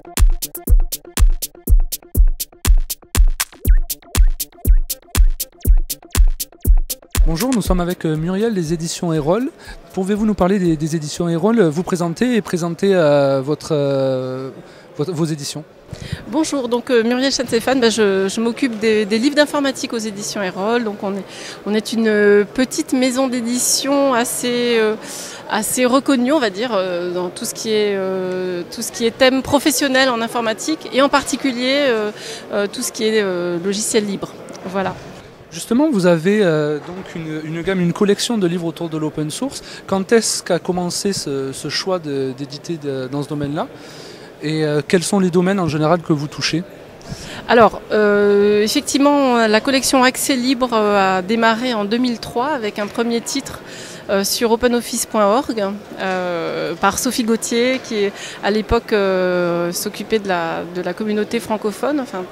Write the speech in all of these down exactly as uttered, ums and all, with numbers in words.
Bonjour, nous sommes avec Muriel des éditions Erol. Pouvez-vous nous parler des, des éditions Erol, vous présenter et présenter euh, votre, euh, votre, vos éditions? Bonjour, donc euh, Muriel Stéphane, bah, je, je m'occupe des, des livres d'informatique aux éditions Erol. Donc on est, on est une euh, petite maison d'édition assez, euh, assez reconnue, on va dire, euh, dans tout ce qui est, euh, tout ce qui est thème professionnel en informatique et en particulier euh, euh, tout ce qui est euh, logiciel libre. Voilà. Justement, vous avez euh, donc une, une gamme, une collection de livres autour de l'open source. Quand est-ce qu'a commencé ce, ce choix d'éditer dans ce domaine-là? Et euh, quels sont les domaines en général que vous touchez? Alors, euh, effectivement, la collection Accès Libre euh, a démarré en deux mille trois avec un premier titre euh, sur openoffice point org euh, par Sophie Gauthier, qui à l'époque euh, s'occupait de la, de la communauté francophone. Enfin,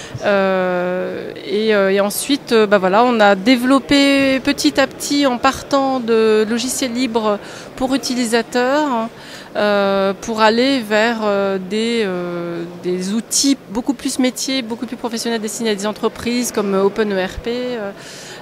Euh, et, euh, et ensuite, euh, bah voilà, on a développé petit à petit en partant de logiciels libres pour utilisateurs, euh, pour aller vers euh, des, euh, des outils beaucoup plus métiers, beaucoup plus professionnels destinés à des entreprises comme OpenERP. Euh,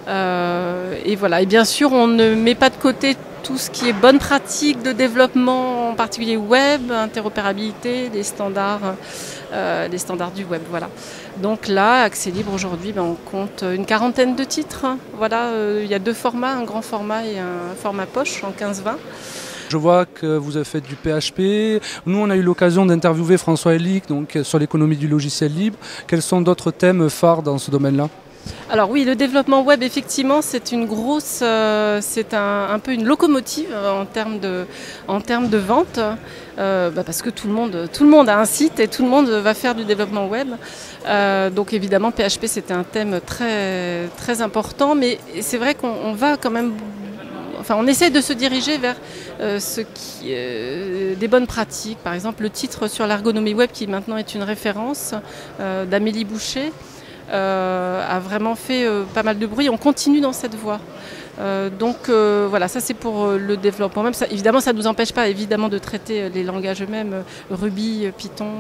euh, et voilà. Et bien sûr, on ne met pas de côté tout ce qui est bonne pratique de développement, en particulier web, interopérabilité, les standards, euh, les standards du web. Voilà. Donc là, Accès Libre aujourd'hui, ben, on compte une quarantaine de titres. Voilà, euh, il y a deux formats, un grand format et un format poche en quinze vingt. Je vois que vous avez fait du P H P. Nous, on a eu l'occasion d'interviewer François Elik donc, sur l'économie du logiciel libre. Quels sont d'autres thèmes phares dans ce domaine-là? Alors oui, le développement web, effectivement, c'est une grosse, euh, c'est un, un peu une locomotive en termes de, en termes de vente, euh, bah parce que tout le monde, tout le monde a un site et tout le monde va faire du développement web. Euh, donc évidemment, P H P, c'était un thème très, très important, mais c'est vrai qu'on va quand même. Enfin, on essaie de se diriger vers euh, ce qui, euh, des bonnes pratiques. Par exemple, le titre sur l'ergonomie web, qui maintenant est une référence, euh, d'Amélie Boucher, euh, a vraiment fait euh, pas mal de bruit. On continue dans cette voie. Euh, donc euh, voilà, ça c'est pour euh, le développement même. Ça, évidemment, ça ne nous empêche pas évidemment de traiter les langages eux-mêmes, euh, Ruby, Python,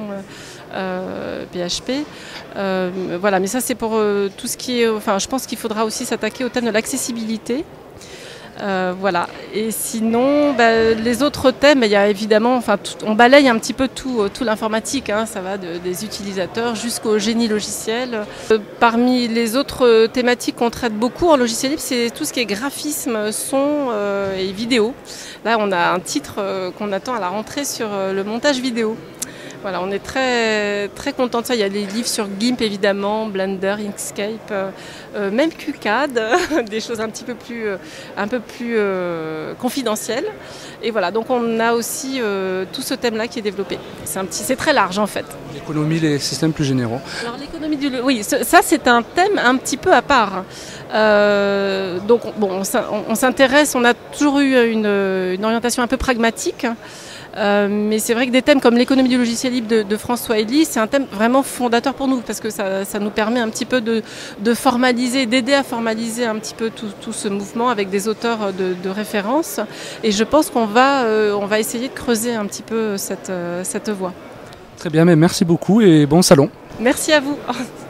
euh, P H P. Euh, voilà, mais ça c'est pour euh, tout ce qui est. Enfin, je pense qu'il faudra aussi s'attaquer au thème de l'accessibilité. Euh, voilà. Et sinon, bah, les autres thèmes, il y a évidemment, enfin, tout, on balaye un petit peu tout, tout l'informatique. Hein, ça va de, des utilisateurs jusqu'au génie logiciel. Euh, parmi les autres thématiques qu'on traite beaucoup en logiciel libre, c'est tout ce qui est graphisme, son euh, et vidéo. Là, on a un titre euh, qu'on attend à la rentrée sur euh, le montage vidéo. Voilà, on est très, très content de ça. Il y a des livres sur GIMP évidemment, Blender, Inkscape, euh, même QCAD, des choses un petit peu plus, euh, un peu plus euh, confidentielles. Et voilà, donc on a aussi euh, tout ce thème-là qui est développé. C'est un petit, c'est très large en fait. L'économie, les systèmes plus généraux. Alors l'économie du, oui, ça c'est un thème un petit peu à part. Euh, donc bon, on s'intéresse, on a toujours eu une, une orientation un peu pragmatique. Euh, mais c'est vrai que des thèmes comme l'économie du logiciel libre de, de François Elik, c'est un thème vraiment fondateur pour nous parce que ça, ça nous permet un petit peu de, de formaliser, d'aider à formaliser un petit peu tout, tout ce mouvement avec des auteurs de, de référence. Et je pense qu'on va, euh, on va essayer de creuser un petit peu cette, euh, cette voie. Très bien, mais merci beaucoup et bon salon. Merci à vous.